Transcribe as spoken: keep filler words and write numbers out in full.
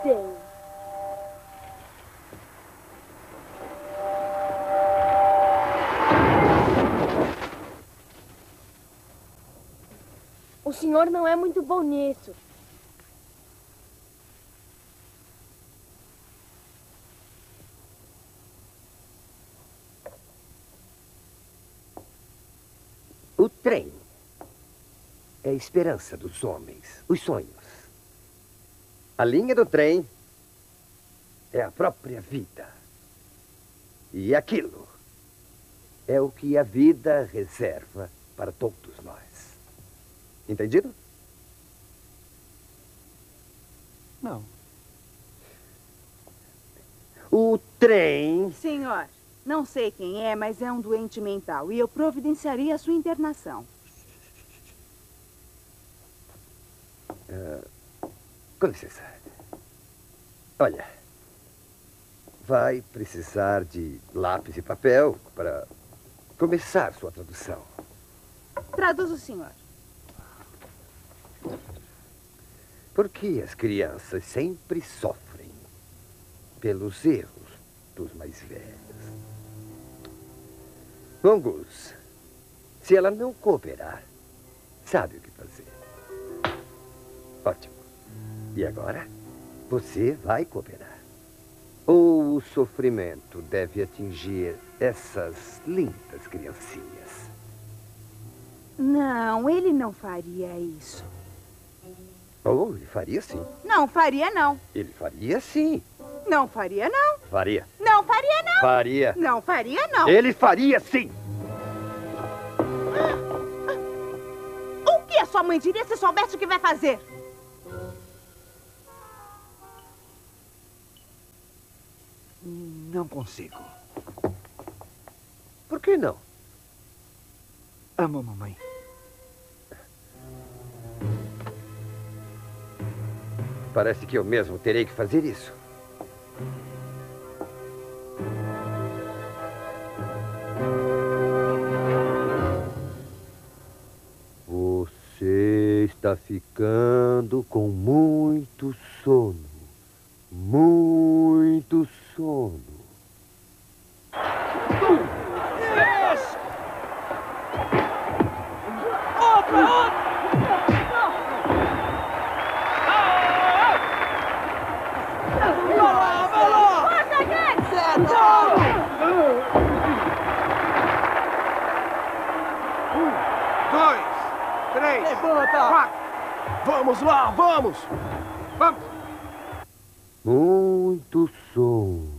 tem. O senhor não é muito bom nisso. O trem é a esperança dos homens, os sonhos. A linha do trem é a própria vida. E aquilo é o que a vida reserva para todos nós. Entendido? Não. O trem... Senhor, não sei quem é, mas é um doente mental e eu providenciaria a sua internação. Uh, com licença. Olha, vai precisar de lápis e papel para começar sua tradução. Traduza o senhor. Por que as crianças sempre sofrem pelos erros dos mais velhos? Mongoose, se ela não cooperar, sabe o que fazer. Ótimo. E agora, você vai cooperar. Ou o sofrimento deve atingir essas lindas criancinhas? Não, ele não faria isso. Ou ele faria sim. Não, faria não. Ele faria sim. Não faria não. Faria. Não faria não. Faria. Não faria não. Ele faria sim. O que a sua mãe diria se soubesse o que vai fazer? Não consigo. Por que não? Amo a mamãe. Parece que eu mesmo terei que fazer isso. Você está ficando com muito sono. Muito sono. Yes! Opa! Vamos lá, vamos! Vamos! Muito sono.